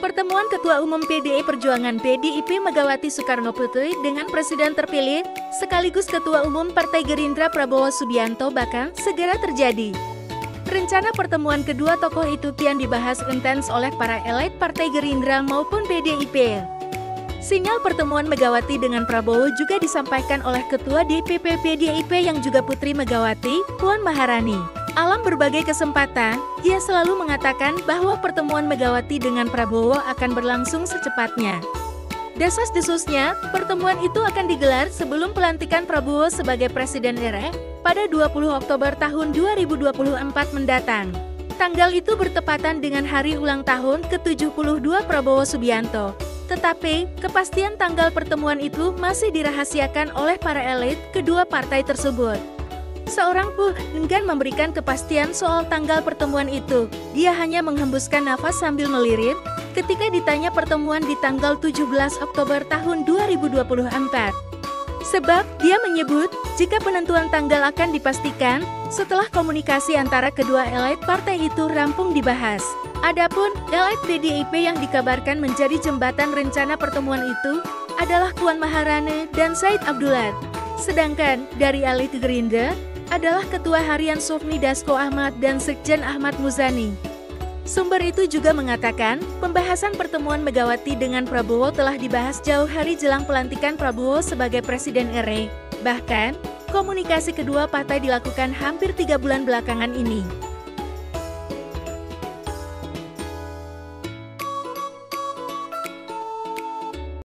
Pertemuan Ketua Umum PDI Perjuangan PDIP Megawati Soekarnoputri dengan Presiden terpilih, sekaligus Ketua Umum Partai Gerindra Prabowo Subianto bakal segera terjadi. Rencana pertemuan kedua tokoh itu kian dibahas intens oleh para elit Partai Gerindra maupun PDIP. Sinyal pertemuan Megawati dengan Prabowo juga disampaikan oleh Ketua DPP PDIP yang juga Putri Megawati, Puan Maharani. Dalam berbagai kesempatan, ia selalu mengatakan bahwa pertemuan Megawati dengan Prabowo akan berlangsung secepatnya. Desas-desusnya, pertemuan itu akan digelar sebelum pelantikan Prabowo sebagai Presiden RI pada 20 Oktober tahun 2024 mendatang. Tanggal itu bertepatan dengan hari ulang tahun ke-72 Prabowo Subianto. Tetapi, kepastian tanggal pertemuan itu masih dirahasiakan oleh para elit kedua partai tersebut. Seorang pun enggan memberikan kepastian soal tanggal pertemuan itu. Dia hanya menghembuskan nafas sambil melirit ketika ditanya pertemuan di tanggal 17 Oktober tahun 2024. Sebab dia menyebut jika penentuan tanggal akan dipastikan setelah komunikasi antara kedua elit partai itu rampung dibahas. Adapun elit PDIP yang dikabarkan menjadi jembatan rencana pertemuan itu adalah Puan Maharani dan Said Abdullah. Sedangkan dari elit Gerindra adalah Ketua Harian Sufmi Dasko Ahmad dan Sekjen Ahmad Muzani. Sumber itu juga mengatakan, pembahasan pertemuan Megawati dengan Prabowo telah dibahas jauh hari jelang pelantikan Prabowo sebagai Presiden RI. Bahkan, komunikasi kedua partai dilakukan hampir 3 bulan belakangan ini.